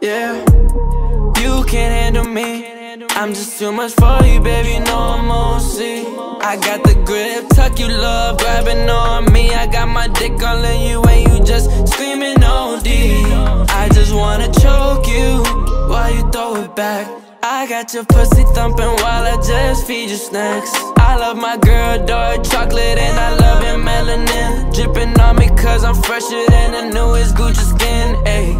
Yeah, you can't handle me. I'm just too much for you, baby, you know I'm OC. I got the grip, tuck you love, grabbing on me. I got my dick all in you and you just screaming OD. I just wanna choke you while you throw it back. I got your pussy thumping while I just feed you snacks. I love my girl, dark chocolate, and I love your melanin dripping on me cause I'm fresher than the newest Gucci skin, ayy.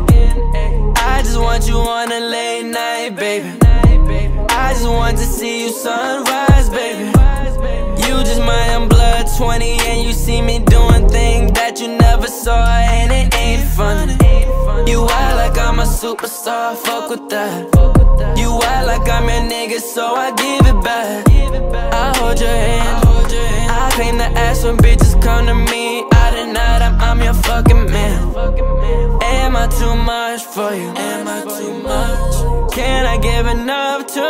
I just want you on a late night, baby. I just want to see you sunrise, baby. You just my young blood 20 and you see me doing things that you never saw, and it ain't funny. You act like I'm a superstar, fuck with that. You act like I'm your nigga, so I give it back. I hold your hand, I claim the ass when bitches come to me. Out and out, I'm your fucking man. Am I too much for you? Am I too much? Can I give enough to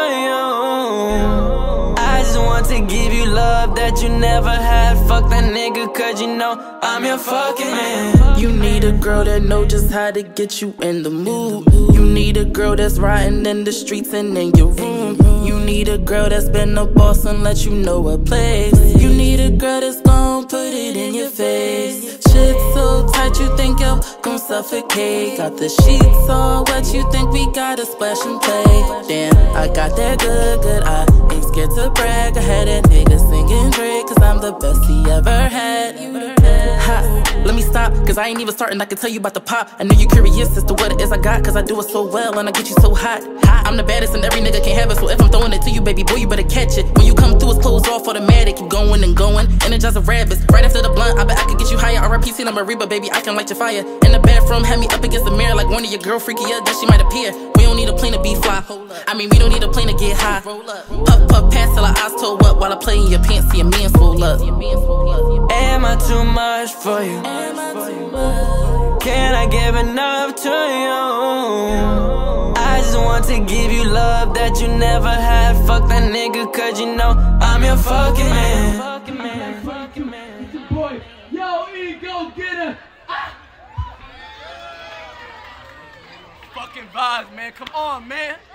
you? I just want to give you love that you never had. Fuck that nigga cause you know I'm your fucking man. You need a girl that know just how to get you in the mood. You need a girl that's riding in the streets and in your room. You need a girl that's been a boss and let you know her place. You need a girl that's gon' put it in your face. Shit so tight you think you're gon' suffocate. Got the sheets all wet, you think we gotta splash and play. Damn, I got that good, I ain't scared to brag. I had a nigga singing Drake cause I'm the best he ever had. Ha, let me stop, cause I ain't even starting, I can tell you about the pop. I know you curious as to what it is I got, cause I do it so well and I get you so hot. I'm the baddest and every nigga can't have it, so if I'm throwing it to you, baby boy, you better catch it. When you come through, it's closed off automatic, keep going and going. Energize rabbits, right after the blunt, I bet I could get you higher. RIP, I'm a Reba, baby, I can light your fire. In the bathroom, had me up against the mirror like one of your girl freakier that she might appear. We don't need a plane to be fly, I mean we don't need a plane to get high. Puff, puff, pass till our eyes toe up while I play in your pants, see your man swole up. Am I too much for you? Can I give enough to you? I just want to give you love that you never had. Fuck that nigga cause you know I'm your fucking man. Boy, yo, E, go get her. Fucking vibes, man. Come on, man.